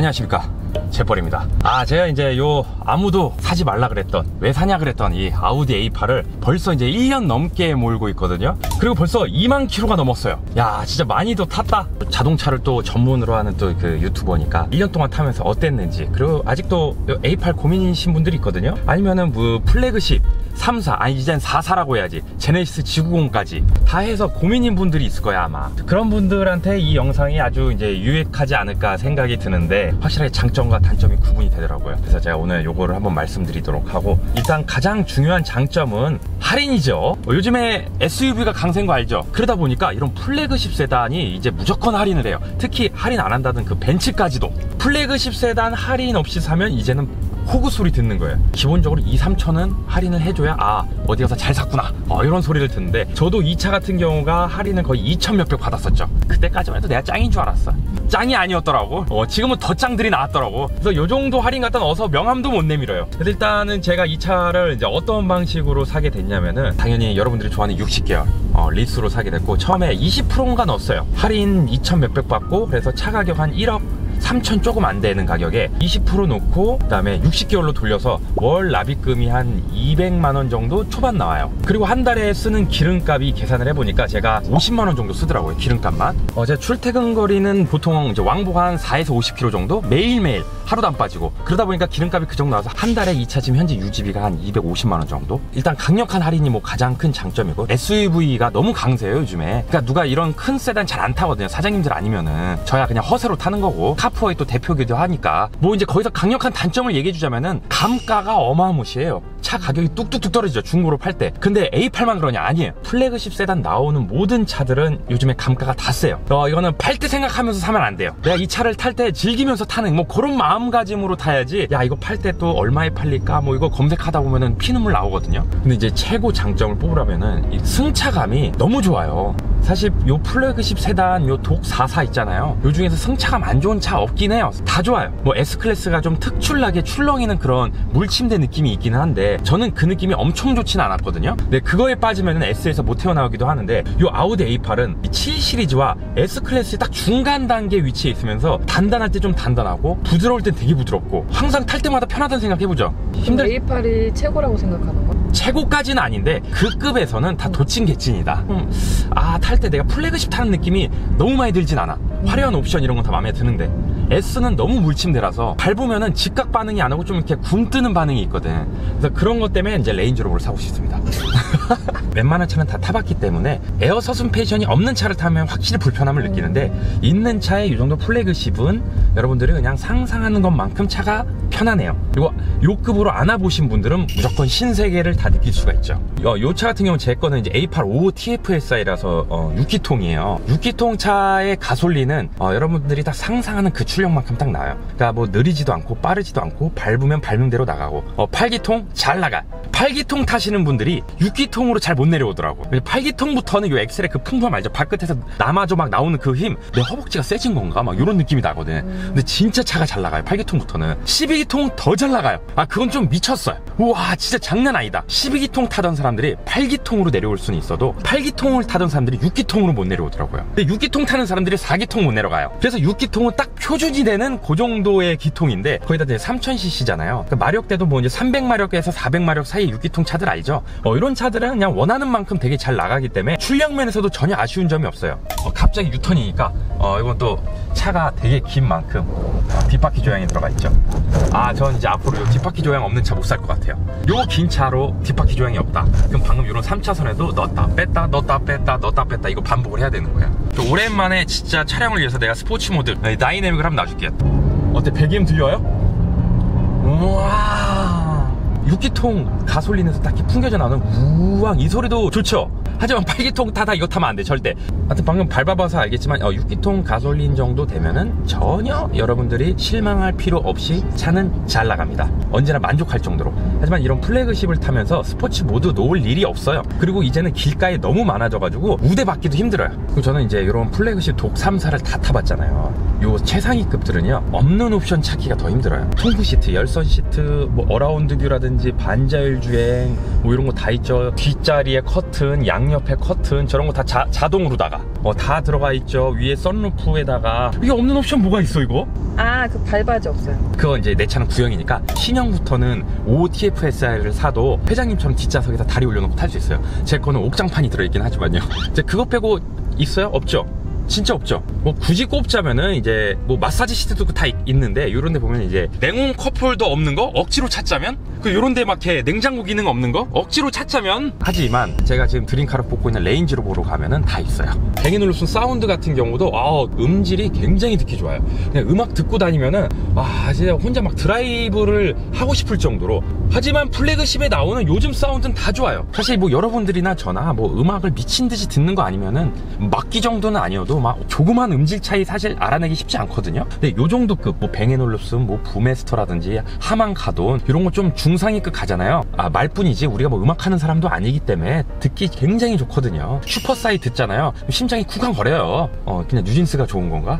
안녕하십니까, 재벌입니다. 제가 이제 아무도 사지 말라 그랬던, 왜 사냐 그랬던 이 아우디 A8을 벌써 이제 1년 넘게 몰고 있거든요. 그리고 벌써 2만 킬로가 넘었어요. 야, 진짜 많이도 탔다. 자동차를 또 전문으로 하는 또 그 유튜버니까 1년 동안 타면서 어땠는지, 그리고 아직도 A8 고민이신 분들이 있거든요. 아니면은 뭐 플래그십 3사, 아니 이젠 4사라고 해야지, 제네시스 G90까지 다 해서 고민인 분들이 있을 거야 아마. 그런 분들한테 이 영상이 아주 이제 유익하지 않을까 생각이 드는데, 확실하게 장점과 단점이 구분이 되더라고요. 그래서 제가 오늘 요거를 한번 말씀드리도록 하고, 일단 가장 중요한 장점은 할인이죠. 요즘에 SUV가 강세인 거 알죠? 그러다 보니까 이런 플래그십 세단이 이제 무조건 할인을 해요. 특히 할인 안 한다던 그 벤츠까지도 플래그십 세단 할인 없이 사면 이제는 호구 소리 듣는 거예요. 기본적으로 2-3천은 할인을 해줘야 어디 가서 잘 샀구나, 이런 소리를 듣는데, 저도 이 차 같은 경우가 할인을 거의 2천 몇백 받았었죠. 그때까지만 해도 내가 짱인 줄 알았어. 짱이 아니었더라고. 지금은 더 짱들이 나왔더라고. 그래서 요 정도 할인 갖다 넣어서 명함도 못 내밀어요. 그래서 일단은 제가 이 차를 이제 어떤 방식으로 사게 됐냐면은, 당연히 여러분들이 좋아하는 60계열 리스로 사게 됐고, 처음에 20%인가 넣었어요. 할인 2천 몇백 받고, 그래서 차 가격 한 1억 3천 조금 안 되는 가격에 20% 놓고, 그 다음에 60개월로 돌려서 월 납입금이 한 200만원 정도 초반 나와요. 그리고 한 달에 쓰는 기름값이 계산을 해보니까 제가 50만원 정도 쓰더라고요, 기름값만. 제가 출퇴근 거리는 보통 이제 왕복 한 4에서 50km 정도 매일매일, 하루도 안 빠지고, 그러다 보니까 기름값이 그 정도 나와서 한 달에 이 차 지금 현재 유지비가 한 250만원 정도. 일단 강력한 할인이 뭐 가장 큰 장점이고, SUV가 너무 강세예요 요즘에. 그러니까 누가 이런 큰 세단 잘 안 타거든요, 사장님들 아니면은. 저야 그냥 허세로 타는 거고, 카푸어의 또 대표기도 하니까. 뭐 이제 거기서 강력한 단점을 얘기해 주자면은, 감가가 어마무시해요. 차 가격이 뚝뚝뚝 떨어지죠, 중고로 팔 때. 근데 A8만 그러냐? 아니에요. 플래그십 세단 나오는 모든 차들은 요즘에 감가가 다 세요. 이거는 팔 때 생각하면서 사면 안 돼요. 내가 이 차를 탈 때 즐기면서 타는 뭐 그런 마음가짐으로 타야지, 야 이거 팔 때 또 얼마에 팔릴까 뭐 이거 검색하다 보면은 피눈물 나오거든요. 근데 이제 최고 장점을 뽑으라면은 이 승차감이 너무 좋아요. 사실 요 플래그십 세단, 요 독 4사 있잖아요. 요 중에서 승차감 안 좋은 차 없긴 해요. 다 좋아요. 뭐 S클래스가 좀 특출나게 출렁이는 그런 물침대 느낌이 있기는 한데, 저는 그 느낌이 엄청 좋진 않았거든요. 근데 그거에 빠지면은 S에서 못 태어나오기도 하는데, 요 아우디 A8은 이 7 시리즈와 S클래스의 딱 중간 단계에 위치해 있으면서, 단단할 때 좀 단단하고, 부드러울 땐 되게 부드럽고, 항상 탈 때마다 편하다는 생각 해보죠. A8이 최고라고 생각하는 거? 최고까지는 아닌데 그 급에서는 다 도찐개찐이다. 탈 때 내가 플래그십 타는 느낌이 너무 많이 들진 않아. 화려한 옵션 이런 건 다 마음에 드는데, S는 너무 물침대라서 밟으면은 즉각 반응이 안 하고 좀 이렇게 굼뜨는 반응이 있거든. 그래서 그런 것 때문에 이제 레인지로버를 사고 싶습니다. 웬만한 차는 다 타봤기 때문에 에어 서스펜션이 없는 차를 타면 확실히 불편함을 느끼는데, 있는 차에 이 정도 플래그십은 여러분들이 그냥 상상하는 것만큼 차가 편하네요. 그리고 요 급으로 안아보신 분들은 무조건 신세계를 다 느낄 수가 있죠. 요 차 같은 경우는 제 거는 이제 A8 5 TFSI라서 6기통이에요. 6기통 차의 가솔린은 여러분들이 다 상상하는 그 출력만큼 딱 나와요. 그러니까 뭐 느리지도 않고 빠르지도 않고, 밟으면 밟는 대로 나가고, 8기통 잘 나가. 8기통 타시는 분들이 6기통으로 잘 못 내려오더라고. 8기통부터는 요 엑셀의 그 풍부함 알죠? 발끝에서 남아줘 막 나오는 그 힘, 내 허벅지가 세진 건가? 막 이런 느낌이 나거든. 근데 진짜 차가 잘 나가요, 8기통부터는. 12기통 더 잘 나가요. 그건 좀 미쳤어요. 우와, 진짜 장난 아니다. 12기통 타던 사람들이 8기통으로 내려올 수는 있어도, 8기통을 타던 사람들이 6기통으로 못 내려오더라고요. 근데 6기통 타는 사람들이 4기통 못 내려가요. 그래서 6기통은 딱 표준이 되는 그 정도의 기통인데, 거기다 이제 3000cc잖아요. 그러니까 마력대도 뭐 이제 300마력에서 400마력 사이 6기통 차들 알죠? 이런 차들은 그냥 원하는 만큼 되게 잘 나가기 때문에 출력면에서도 전혀 아쉬운 점이 없어요. 갑자기 유턴이니까 이건 또 차가 되게 긴 만큼 뒷바퀴 조향이 들어가 있죠. 전 이제 앞으로 요 뒷바퀴 조향 없는 차 못 살 것 같아요. 요 긴 차로 뒷바퀴 조향이 없다, 그럼 방금 이런 3차선에도 넣었다 뺐다 넣었다 뺐다 넣었다 뺐다 이거 반복을 해야 되는 거야. 오랜만에 진짜 촬영을 위해서 내가 스포츠 모드 다이내믹을 한번 놔줄게요. 어때? 배기음 들려요? 우와, 6기통 가솔린에서 딱 풍겨져 나오는 우왕 이 소리도 좋죠. 하지만 8기통 타다 이거 타면 안 돼, 절대. 하여튼 방금 밟아봐서 알겠지만 6기통 가솔린 정도 되면은 전혀 여러분들이 실망할 필요 없이 차는 잘 나갑니다. 언제나 만족할 정도로. 하지만 이런 플래그십을 타면서 스포츠 모드 놓을 일이 없어요. 그리고 이제는 길가에 너무 많아져가지고 우대 받기도 힘들어요. 그리고 저는 이제 이런 플래그십 독 3사를 다 타봤잖아요. 요 최상위급들은요 없는 옵션 찾기가 더 힘들어요. 통풍 시트, 열선 시트, 뭐 어라운드 뷰라든지 반자율 주행 뭐 이런 거 다 있죠. 뒷자리에 커튼, 양옆에 커튼 저런 거 다 자동으로다가 다 들어가 있죠. 위에 썬루프에다가 이게 없는 옵션 뭐가 있어 이거? 아, 그 발바지 없어요. 그거 이제 내 차는 구형이니까 신형부터는 5TFSI를 사도 회장님처럼 뒷좌석에다 다리 올려놓고 탈 수 있어요. 제 거는 옥장판이 들어있긴 하지만요. 이제 그거 빼고 있어요? 없죠? 진짜 없죠. 뭐 굳이 꼽자면은 이제 뭐 마사지 시트도 다 있는데 요런 데 보면 이제 냉온 컵홀더 없는 거 억지로 찾자면 그 요런 데 막 이렇게 냉장고 기능 없는 거 억지로 찾자면 하지만 제가 지금 드림카를 뽑고 있는 레인지로버로 가면은 다 있어요. 뱅앤올uf슨 사운드 같은 경우도 음질이 굉장히 듣기 좋아요. 그냥 음악 듣고 다니면은 진짜 혼자 막 드라이브를 하고 싶을 정도로. 하지만 플래그십에 나오는 요즘 사운드는 다 좋아요. 사실 뭐 여러분들이나 저나 뭐 음악을 미친듯이 듣는 거 아니면은 막기 정도는 아니어도 막 조그만 음질 차이 사실 알아내기 쉽지 않거든요. 근데 요 정도급 뭐 뱅앤올uf슨 뭐 부메스터라든지 하만 카돈 이런 거 좀 중상위급 가잖아요. 말뿐이지 우리가 뭐 음악하는 사람도 아니기 때문에 듣기 굉장히 좋거든요. 슈퍼사이 듣잖아요. 심장이 쿵쾅거려요. 그냥 뉴진스가 좋은 건가?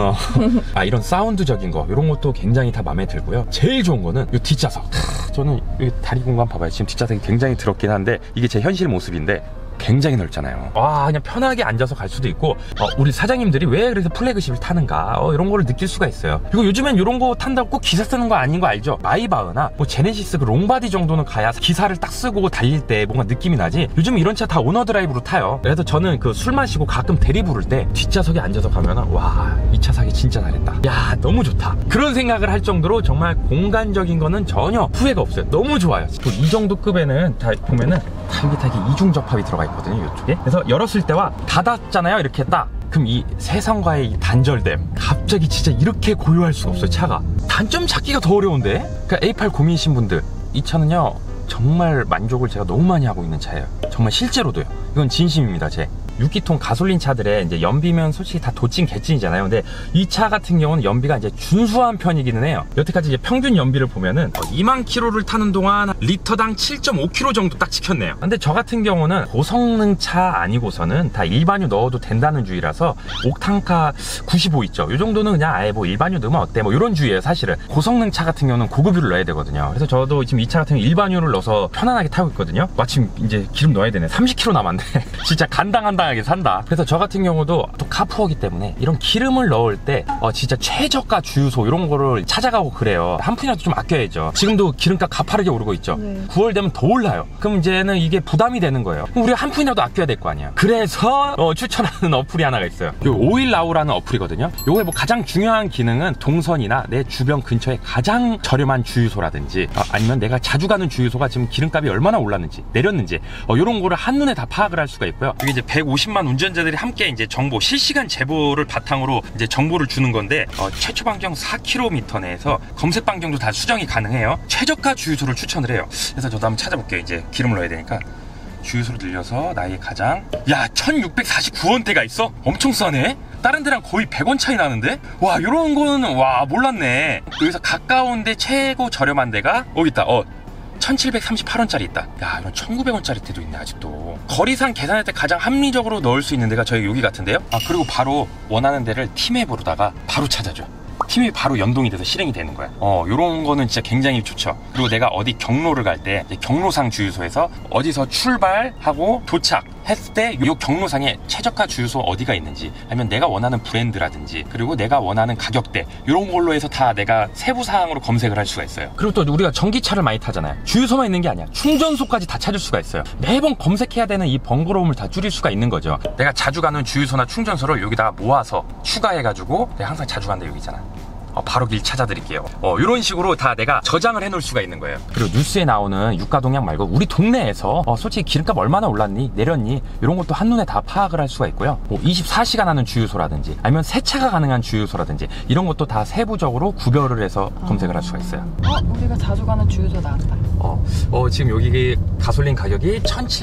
이런 사운드적인 거 이런 것도 굉장히 다 마음에 들고요. 제일 좋은 거는 요 뒷좌석. 저는 이 다리 공간 봐봐요. 지금 뒷좌석이 굉장히 더럽긴 한데 이게 제 현실 모습인데 굉장히 넓잖아요. 그냥 편하게 앉아서 갈 수도 있고 우리 사장님들이 왜 그래서 플래그십을 타는가 이런 거를 느낄 수가 있어요. 그리고 요즘엔 이런 거 탄다고 꼭 기사 쓰는 거 아닌 거 알죠? 마이바흐나 뭐 제네시스 그 롱바디 정도는 가야 기사를 딱 쓰고 달릴 때 뭔가 느낌이 나지. 요즘 이런 차 다 오너 드라이브로 타요. 그래서 저는 그 술 마시고 가끔 대리 부를 때 뒷좌석에 앉아서 가면은 이 차 사기 진짜 잘했다. 야 너무 좋다. 그런 생각을 할 정도로 정말 공간적인 거는 전혀 후회가 없어요. 너무 좋아요. 이 정도 급에는 다 보면은 여기 이중 접합이 들어가 있거든요. 이쪽에. 그래서 열었을 때와 닫았잖아요. 이렇게 딱. 그럼 이 세상과의 이 단절됨. 갑자기 진짜 이렇게 고요할 수가 없어요. 차가. 단점 찾기가 더 어려운데. 그러니까 A8 고민이신 분들, 이 차는요 정말 만족을 제가 너무 많이 하고 있는 차예요. 정말 실제로도요. 이건 진심입니다. 6기통 가솔린 차들의 이제 연비면 솔직히 다 도찐 개찐이잖아요. 근데 이 차 같은 경우는 연비가 이제 준수한 편이기는 해요. 여태까지 이제 평균 연비를 보면은 2만 킬로를 타는 동안 리터당 7.5km 정도 딱 찍혔네요. 근데 저 같은 경우는 고성능 차 아니고서는 다 일반유 넣어도 된다는 주의라서 옥탄카 95 있죠. 이 정도는 그냥 아예 뭐 일반유 넣으면 어때 뭐 이런 주의예요. 사실은 고성능 차 같은 경우는 고급유를 넣어야 되거든요. 그래서 저도 지금 이 차 같은 경우 일반유를 넣어서 편안하게 타고 있거든요. 마침 이제 기름 넣어야 되네. 30km 남았네. 진짜 간당간당하게 산다. 그래서 저 같은 경우도 또 카푸어기 때문에 이런 기름을 넣을 때 진짜 최저가 주유소 이런 거를 찾아가고 그래요. 한 푼이라도 좀 아껴야죠. 지금도 기름값 가파르게 오르고 있죠. 9월 되면 더 올라요. 그럼 이제는 이게 부담이 되는 거예요. 그럼 우리가 한 푼이라도 아껴야 될 거 아니야. 그래서 추천하는 어플이 하나가 있어요. 요 오일나우라는 어플이거든요. 요게 뭐 가장 중요한 기능은 동선이나 내 주변 근처에 가장 저렴한 주유소라든지 아니면 내가 자주 가는 주유소가 지금 기름값이 얼마나 올랐는지 내렸는지 이런 거를 한눈에 다 파악을 할 수가 있고요. 이게 이제 150만 운전자들이 함께 이제 정보 실시간 제보를 바탕으로 이제 정보를 주는 건데 최초 반경 4km 내에서 검색 반경도 다 수정이 가능해요. 최저가 주유소를 추천을 해요. 그래서 저도 한번 찾아볼게요. 이제 기름을 넣어야 되니까 주유소를 늘려서 나의 가장 1649원대가 있어? 엄청 싸네? 다른 데랑 거의 100원 차이 나는데? 와 요런 거는 몰랐네. 여기서 가까운데 최고 저렴한 데가 여기 있다. 1738원짜리 있다. 야 이런 1900원짜리 때도 있네 아직도. 거리상 계산할 때 가장 합리적으로 넣을 수 있는 데가 저희 여기 같은데요. 그리고 바로 원하는 데를 팀앱으로다가 바로 찾아줘. 팀이 바로 연동이 돼서 실행이 되는 거야. 요런 거는 진짜 굉장히 좋죠. 그리고 내가 어디 경로를 갈 때 경로상 주유소에서 어디서 출발하고 도착했을 때 요 경로상에 최저가 주유소 어디가 있는지 아니면 내가 원하는 브랜드라든지 그리고 내가 원하는 가격대 요런 걸로 해서 다 내가 세부사항으로 검색을 할 수가 있어요. 그리고 또 우리가 전기차를 많이 타잖아요. 주유소만 있는 게 아니야. 충전소까지 다 찾을 수가 있어요. 매번 검색해야 되는 이 번거로움을 다 줄일 수가 있는 거죠. 내가 자주 가는 주유소나 충전소를 여기다가 모아서 추가해가지고 내가 항상 자주 간다 여기 있잖아. 바로 길 찾아드릴게요. 이런 식으로 다 내가 저장을 해놓을 수가 있는 거예요. 그리고 뉴스에 나오는 유가동량 말고 우리 동네에서 솔직히 기름값 얼마나 올랐니 내렸니 이런 것도 한눈에 다 파악을 할 수가 있고요. 24시간 하는 주유소라든지 아니면 세차가 가능한 주유소라든지 이런 것도 다 세부적으로 구별을 해서 검색을 할 수가 있어요. 우리가 자주 가는 주유소 나왔다. 지금 여기 가솔린 가격이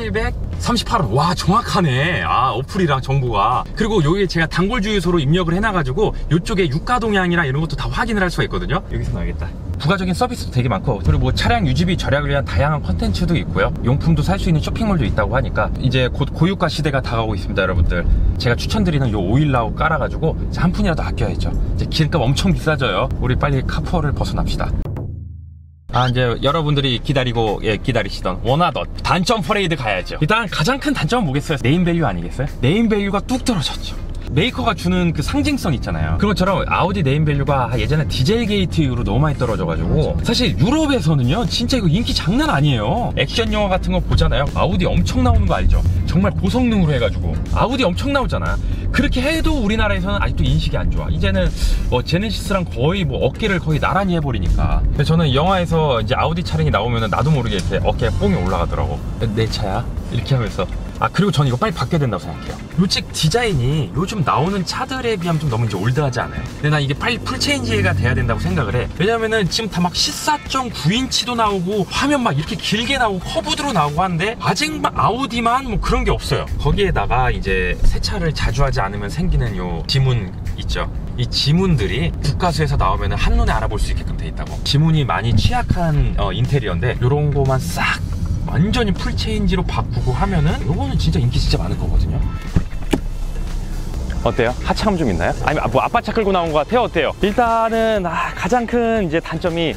1738원. 와 정확하네. 어플이랑 정보가. 그리고 여기 제가 단골 주유소로 입력을 해놔가지고 이쪽에 유가동량이랑 이런 것도 다 확인을 할 수가 있거든요. 여기서 나오겠다. 부가적인 서비스도 되게 많고, 그리고 뭐 차량 유지비 절약을 위한 다양한 컨텐츠도 있고요. 용품도 살 수 있는 쇼핑몰도 있다고 하니까 이제 곧 고유가 시대가 다가오고 있습니다, 여러분들. 제가 추천드리는 요 오일라우 깔아가지고 한 푼이라도 아껴야죠. 이제 기름값 엄청 비싸져요. 우리 빨리 카푸어를 벗어납시다. 이제 여러분들이 기다리시던 원하던 단점 퍼레이드 가야죠. 일단 가장 큰 단점은 뭐겠어요? 네임밸류 아니겠어요? 네임밸류가 뚝 떨어졌죠. 메이커가 주는 그 상징성 있잖아요. 그런 것처럼 아우디 네임밸류가 예전에 디젤 게이트 이후로 너무 많이 떨어져가지고, 사실 유럽에서는요 진짜 이거 인기 장난 아니에요. 액션 영화 같은 거 보잖아요. 아우디 엄청 나오는 거 알죠? 정말 고성능으로 해가지고 아우디 엄청 나오잖아. 그렇게 해도 우리나라에서는 아직도 인식이 안 좋아. 이제는 제네시스랑 거의 어깨를 거의 나란히 해버리니까. 그래서 저는 영화에서 이제 아우디 차량이 나오면 나도 모르게 이렇게 어깨에 뽕이 올라가더라고. 내 차야? 이렇게 하면서. 그리고 저는 이거 빨리 바뀌어야 된다고 생각해요. 솔직히 디자인이 요즘 나오는 차들에 비하면 좀 너무 이제 올드하지 않아요? 근데 난 이게 빨리 풀체인지가 돼야 된다고 생각을 해. 왜냐면은 지금 다 막 14.9인치도 나오고 화면 막 이렇게 길게 나오고 커브드로 나오고 하는데 아직 막 아우디만 뭐 그런 게 없어요. 거기에다가 이제 세차를 자주 하지 않으면 생기는 요 지문 있죠. 이 지문들이 국가수에서 나오면 한눈에 알아볼 수 있게끔 돼 있다고. 지문이 많이 취약한 인테리어인데 요런 거만 싹 완전히 풀체인지로 바꾸고 하면은 요거는 진짜 인기 진짜 많을 거거든요. 어때요? 하차감 좀 있나요? 아니 뭐 아빠 차 끌고 나온 것 같아요? 어때요? 일단은 가장 큰 이제 단점이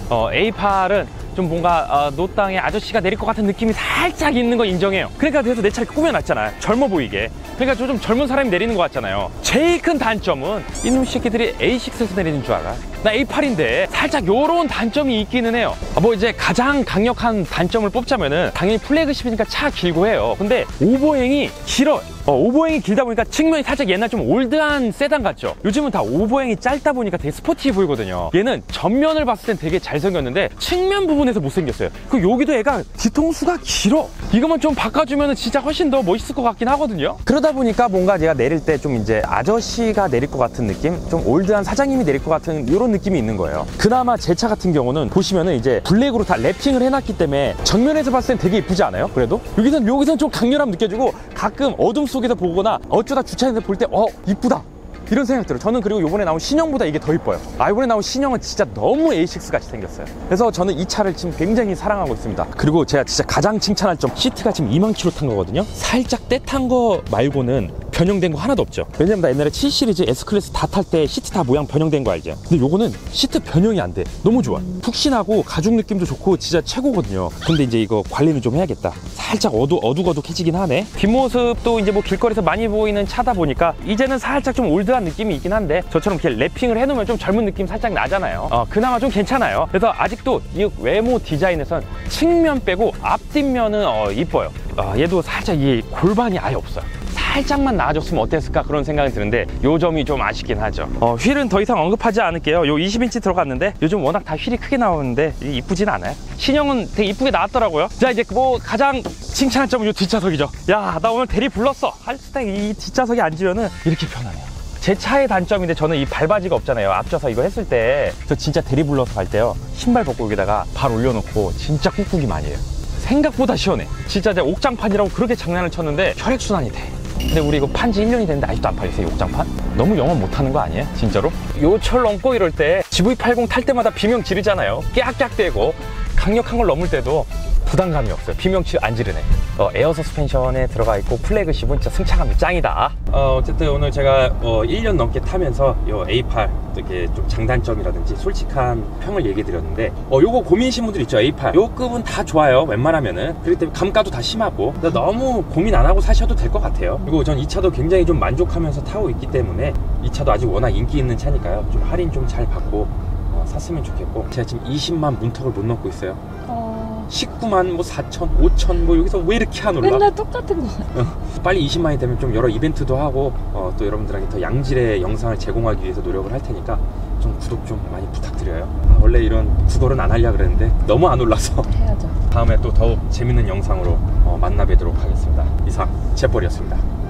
A8은 좀 뭔가 노땅에 아저씨가 내릴 것 같은 느낌이 살짝 있는 거 인정해요. 그러니까 그래서 내 차를 꾸며놨잖아요. 젊어 보이게. 그러니까 좀 젊은 사람이 내리는 것 같잖아요. 제일 큰 단점은 이놈 새끼들이 A6에서 내리는 줄 알아. 나 A8인데 살짝 요런 단점이 있기는 해요. 뭐 이제 가장 강력한 단점을 뽑자면은 당연히 플래그십이니까 차 길고 해요. 근데 오버행이 길어요. 오버행이 길다 보니까 측면이 살짝 옛날 좀 올드한 세단 같죠? 요즘은 다 오버행이 짧다 보니까 되게 스포티해 보이거든요. 얘는 전면을 봤을 땐 되게 잘생겼는데 측면 부분에서 못생겼어요. 그리고 여기도 애가 뒤통수가 길어. 이거만 좀 바꿔주면 진짜 훨씬 더 멋있을 것 같긴 하거든요. 그러다 보니까 뭔가 제가 내릴 때 좀 이제 아저씨가 내릴 것 같은 느낌? 좀 올드한 사장님이 내릴 것 같은 이런 느낌이 있는 거예요. 그나마 제 차 같은 경우는 보시면은 이제 블랙으로 다 랩핑을 해놨기 때문에 정면에서 봤을 땐 되게 이쁘지 않아요? 그래도? 여기선 좀 강렬함 느껴지고 가끔 어둠 속에서 보거나 어쩌다 주차해서 볼 때 이쁘다 이런 생각 들어요. 저는 그리고 이번에 나온 신형보다 이게 더 이뻐요. 이번에 나온 신형은 진짜 너무 A6 같이 생겼어요. 그래서 저는 이 차를 지금 굉장히 사랑하고 있습니다. 그리고 제가 진짜 가장 칭찬할 점, 시트가 지금 2만 킬로 탄 거거든요. 살짝 때 탄 거 말고는 변형된 거 하나도 없죠. 왜냐면 나 옛날에 7 시리즈 S클래스 다 탈 때 시트 다 모양 변형된 거 알죠? 근데 요거는 시트 변형이 안 돼. 너무 좋아. 푹신하고 가죽 느낌도 좋고 진짜 최고거든요. 근데 이제 이거 관리는 좀 해야겠다. 살짝 어둑어둑해지긴 하네. 뒷모습도 이제 뭐 길거리에서 많이 보이는 차다 보니까 이제는 살짝 좀 올드한 느낌이 있긴 한데 저처럼 이렇게 랩핑을 해놓으면 좀 젊은 느낌 살짝 나잖아요. 그나마 좀 괜찮아요. 그래서 아직도 이 외모 디자인에선 측면 빼고 앞뒷면은 이뻐요. 얘도 살짝 이 골반이 아예 없어요. 살짝만 나아졌으면 어땠을까 그런 생각이 드는데 요 점이 좀 아쉽긴 하죠. 휠은 더 이상 언급하지 않을게요. 요 20인치 들어갔는데 요즘 워낙 다 휠이 크게 나오는데 이쁘진 않아요. 신형은 되게 이쁘게 나왔더라고요. 자, 이제 뭐 가장 칭찬할 점은 요 뒷좌석이죠. 야, 나 오늘 대리 불렀어. 할 때 이 뒷좌석에 앉으면은 이렇게 편하네요. 제 차의 단점인데 저는 이 발바지가 없잖아요. 앞좌석 이거 했을 때 저 진짜 대리 불러서 갈 때요, 신발 벗고 여기다가 발 올려놓고 진짜 꾹꾹이 많이 해요. 생각보다 시원해. 진짜 제가 옥장판이라고 그렇게 장난을 쳤는데 혈액순환이 돼. 근데 우리 이거 판지 1년이 됐는데 아직도 안 팔리세요, 옥장판? 너무 영업 못하는 거 아니에요? 진짜로? 요 철 넘고 이럴 때 GV80 탈 때마다 비명 지르잖아요. 깨악깨악대고 강력한 걸 넘을 때도 부담감이 없어요. 비명치 안 지르네. 에어 서스펜션에 들어가 있고 플래그십은 진짜 승차감이 짱이다. 어쨌든 오늘 제가 1년 넘게 타면서 요 A8 이렇게 좀 장단점이라든지 솔직한 평을 얘기 드렸는데 요거 고민이신 분들 있죠. A8 요 급은 다 좋아요, 웬만하면은. 그렇기 때문에 감가도 다 심하고 너무 고민 안 하고 사셔도 될 것 같아요. 그리고 전 이 차도 굉장히 좀 만족하면서 타고 있기 때문에 이 차도 아직 워낙 인기 있는 차니까요, 좀 할인 좀 잘 받고 샀으면 좋겠고. 제가 지금 20만 문턱을 못 넘고 있어요. 19만 뭐 4천 5천 뭐 여기서 왜 이렇게 안 올라? 맨날 똑같은 거 같아. 빨리 20만이 되면 좀 여러 이벤트도 하고 또 여러분들에게 더 양질의 영상을 제공하기 위해서 노력을 할 테니까 좀 구독 좀 많이 부탁드려요. 원래 이런 구걸은 안 하려고 그랬는데 너무 안 올라서 해야죠. 다음에 또 더욱 재밌는 영상으로 만나 뵙도록 하겠습니다. 이상 재벌이었습니다.